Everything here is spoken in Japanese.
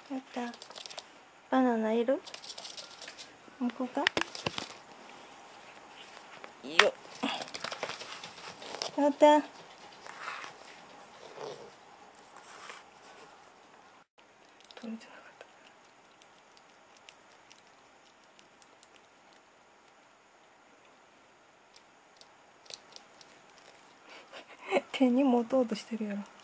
やった。バナナいる？向こうか？いいよ。やった。取れてなかった。手に持とうとしてるやろ。